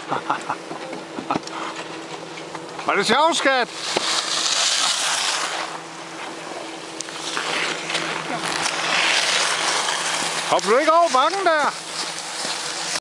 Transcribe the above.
Var det sjovt, skat? Hopper du ikke over bakken der?